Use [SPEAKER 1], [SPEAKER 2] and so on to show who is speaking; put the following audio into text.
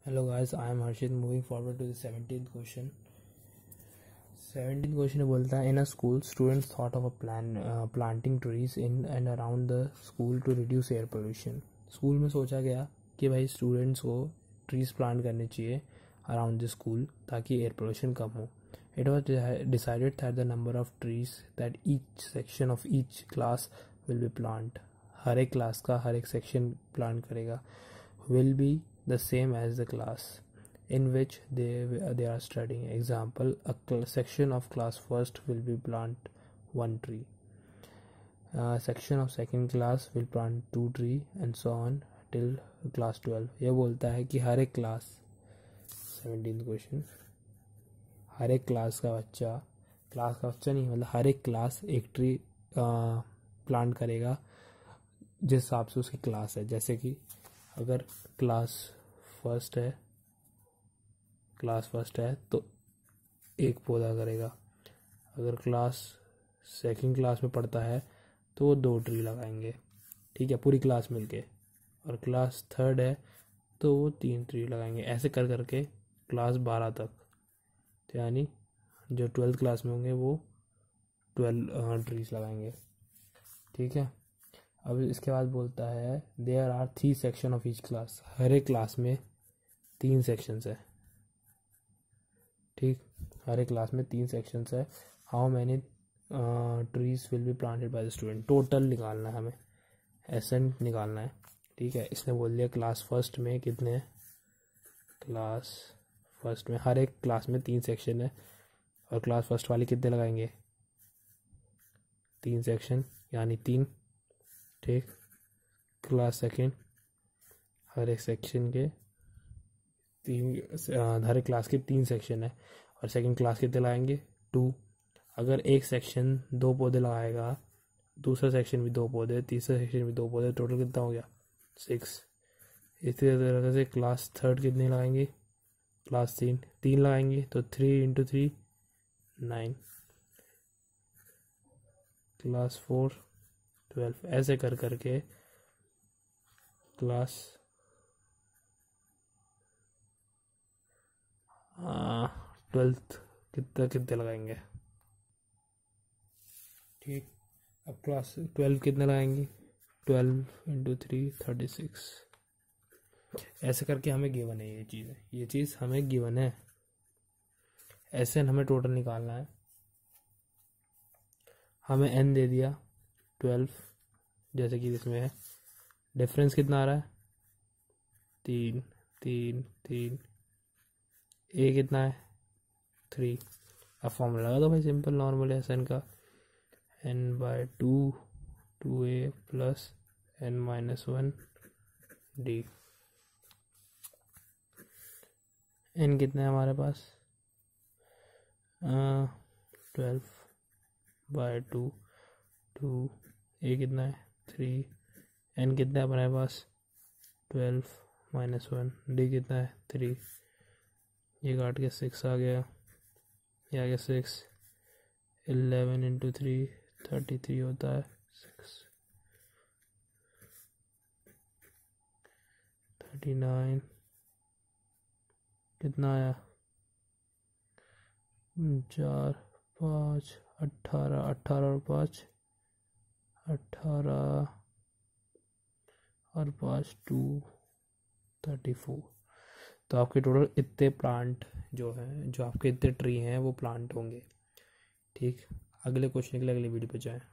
[SPEAKER 1] Hello guys, I am Harshit. Moving forward to the 17th question. 17th question बोलता है in a school students thought of a planting trees in and around the school to reduce air pollution. School में सोचा गया कि भाई students को trees plant करने चाहिए अराउंड द स्कूल ताकि एयर पोल्यूशन कम हो. It was decided that the number of trees that each section of each class will be plant. हर एक क्लास का हर एक सेक्शन प्लांट करेगा. Will be the same as the class in which they are studying. Example, a section of class first will be plant one tree. Section of second class will plant two tree and so on till class 12. ये बोलता है कि हर एक class 17th question हर एक class का बच्चा नहीं मतलब हर एक क्लास एक ट्री प्लांट करेगा जिस हिसाब से उसकी क्लास है. जैसे कि अगर क्लास फर्स्ट है तो एक पौधा करेगा. अगर क्लास सेकंड क्लास में पढ़ता है तो वो 2 ट्री लगाएंगे. ठीक है, पूरी क्लास मिलके. और क्लास थर्ड है तो वो 3 ट्री लगाएंगे. ऐसे कर करके क्लास 12 तक, तो यानी जो 12th क्लास में होंगे वो 12 ट्रीज लगाएंगे. ठीक है, अब इसके बाद बोलता है there are 3 section of each class. हर एक क्लास में 3 सेक्शंस है. ठीक, हर एक क्लास में 3 सेक्शंस है. How many trees will be planted by the student. Total निकालना है हमें, एसेंट निकालना है. ठीक है, इसने बोल दिया क्लास फर्स्ट में कितने. क्लास फर्स्ट में हर एक क्लास में 3 सेक्शन है और क्लास फर्स्ट वाली कितने लगाएंगे 3 सेक्शन यानी 3. ठीक, क्लास सेकेंड हर एक सेक्शन के 3 हर एक क्लास के 3 सेक्शन है और सेकेंड क्लास कितने लगाएंगे 2. अगर एक सेक्शन 2 पौधे लगाएगा, दूसरा सेक्शन भी 2 पौधे, तीसरा सेक्शन भी 2 पौधे, टोटल कितना हो गया 6. इसी तरह से क्लास थर्ड कितने लगाएंगे क्लास 3 लगाएंगे तो 3 × 3 9. क्लास 4 12. ऐसे कर करके क्लास 12th कितने लगाएंगे. ठीक, अब क्लास 12 कितने लगाएंगे 12 × 3 36. ऐसे करके हमें गिवन है ये चीज़ हमें गिवन है. ऐसे हमें टोटल निकालना है. हमें n दे दिया 12 जैसे कि इसमें है. डिफरेंस कितना आ रहा है 3 3 3. ए कितना है 3. अब फॉर्मूला लगा दो भाई सिंपल नॉर्मल एन का n/2 2a + n-1 d. n कितना है हमारे पास 12/2 2. ए कितना है 3. n कितना है हमारे पास 12 - 1. d कितना है 3. ये काट के 6 आ गया. ये आ गया 6. 11 × 3 33 होता है 6 39. कितना आया 4 5 18 18 और 5 18 और 5 2 34. तो आपके टोटल इतने प्लांट जो आपके इतने ट्री हैं वो प्लांट होंगे. ठीक, अगले क्वेश्चन के लिए अगली वीडियो पे जाएं.